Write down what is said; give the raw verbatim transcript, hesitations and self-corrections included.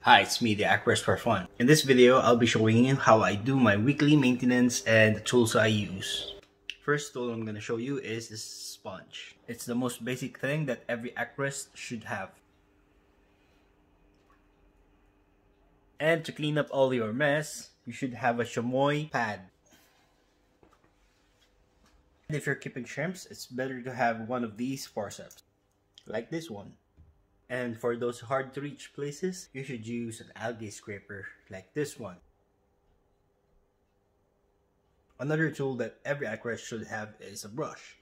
Hi, it's me, the Aquariums for Fun. In this video, I'll be showing you how I do my weekly maintenance and the tools I use. First tool I'm going to show you is this sponge. It's the most basic thing that every aquarist should have. And to clean up all your mess, you should have a chamois pad. And if you're keeping shrimps, it's better to have one of these forceps, like this one. And for those hard to reach places, you should use an algae scraper like this one. Another tool that every aquarist should have is a brush.